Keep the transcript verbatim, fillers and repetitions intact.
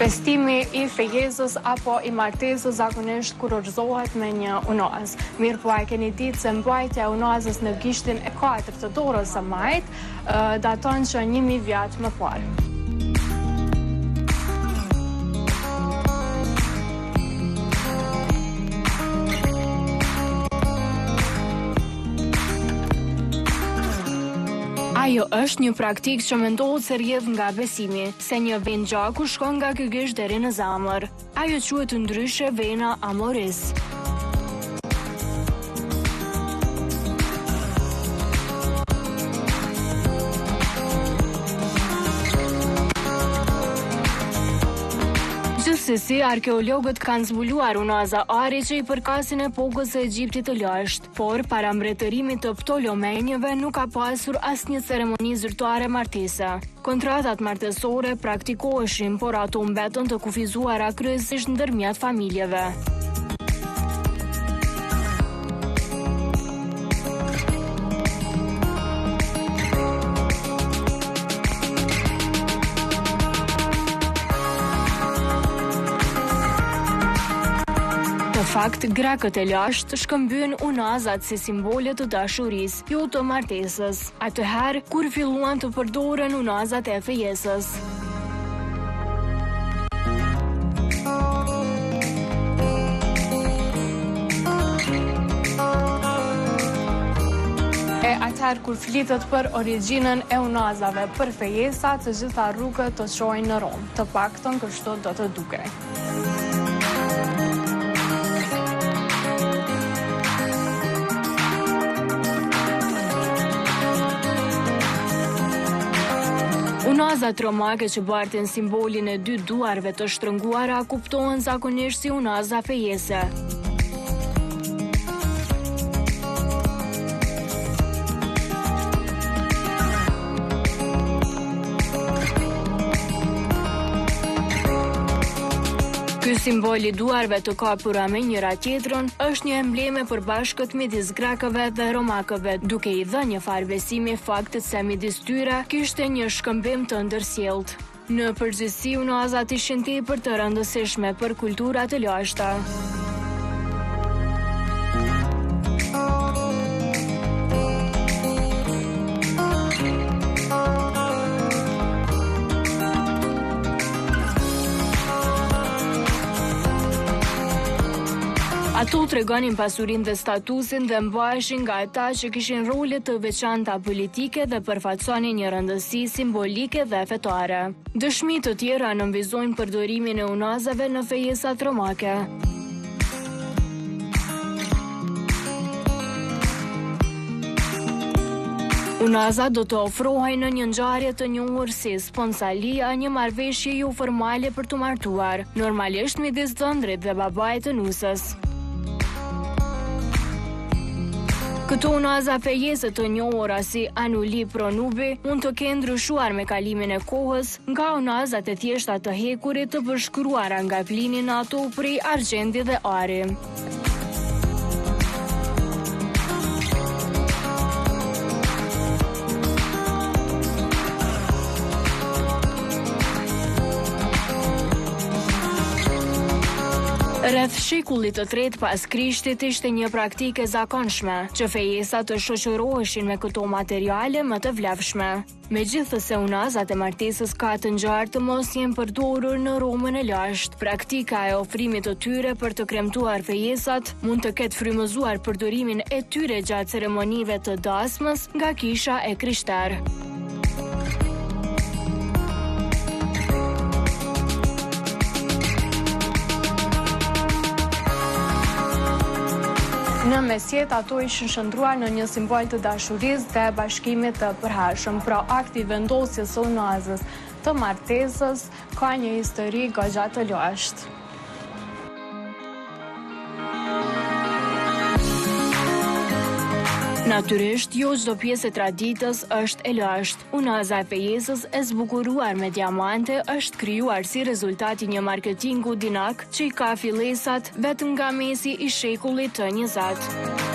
Festimi i fejezës apo i martesës zakonisht kurorzohet me një unazë. Mirë po e keni ditë se mbajtja e unazës në gishtin e katërt të dorës së majt daton që një mijë vjet më parë. Ajo është një praktikë që mendohet se rrjedh nga besimi, se një venë gjaku shkon nga ky gisht deri në zamër. Ajo quhet ndryshe vena amoris. Gjithsesi, arkeologët kanë zbuluar unaza ari që i përkasin epokës së Egjiptit të lashtë, por para mbretërimit të Ptolomenjëve nuk ka pasur asnjë ceremoni zyrtare martese. Kontratat martesore praktikoheshin, por ato mbetën të kufizuara kryesisht ndërmjet familjeve. Në fakt, grekët e lashtë shkëmbyen unazat si simbole të dashurisë, jo të martesës. Atëherë, kur filluan të përdoren unazat e fejesës. E atëherë kur flitet për origjinën e unazave për fejesa, të gjitha rrugët të çojnë në Rom. Të paktën kështu do të dukej. Unazat romake që bartin simbolin e dy duarve të shtrënguara kuptohen zakonisht si unaza fejese. Ky simbol i duarve të kapura me njëra tjetrën është një emblem e përbashkët midis grekëve dhe romakëve, duke i dhënë një farë besimi faktit se midis tyre kishte një shkëmbim të ndërsjellët. Në përgjithësi, unazat ishin tepër të rëndësishme për kultura të lashta. Ato tregonin pasurinë dhe statusin dhe mbaheshin nga ata që kishin role të veçanta politike dhe përfaqësonin një rëndësi simbolike dhe fetare. Dëshmi të tjera nënvizojnë përdorimin e unazave në fejesat romake. Unazat do të ofrohej në një ngjarje të njohur si sponsalia, një marrëveshje jo formale për të martuar, normalisht midis ëndrit dhe babait të nusës. Këto unaza fejese të njohura si anuli pro nubi mund të kenë ndryshuar me kalimin e kohës, nga unazat e thjeshta të hekurit të përshkruara nga Plini në ato prej argjendi dhe ari. Rreth shekullit të tretë pas Krishtit ishte një praktike e zakonshme, që fejesat të shoqëroheshin me këto materiale më të vlefshme. Megjithëse unazat e martesës ka të ngjarë të mos jenë përdorur në Romën e lashtë, praktika e ofrimit të tyre për të kremtuar fejesat mund të ketë frymëzuar përdorimin e tyre gjatë ceremonive të dasmës nga kisha e krishterë. Në mesjet ato ishin shndruar në një simbol të dashurisë dhe bashkimit të përhershëm, pra akti i vendosjes së unazës të martesës ka një histori goxha të lashtë. Natyrisht, jo çdo pjesë e traditës është e lashtë. Unaza e fejesës e zbukuruar me diamante është krijuar si rezultat i një marketingu dinak që i ka fillesat vetëm nga mesi i shekullit të njëzet.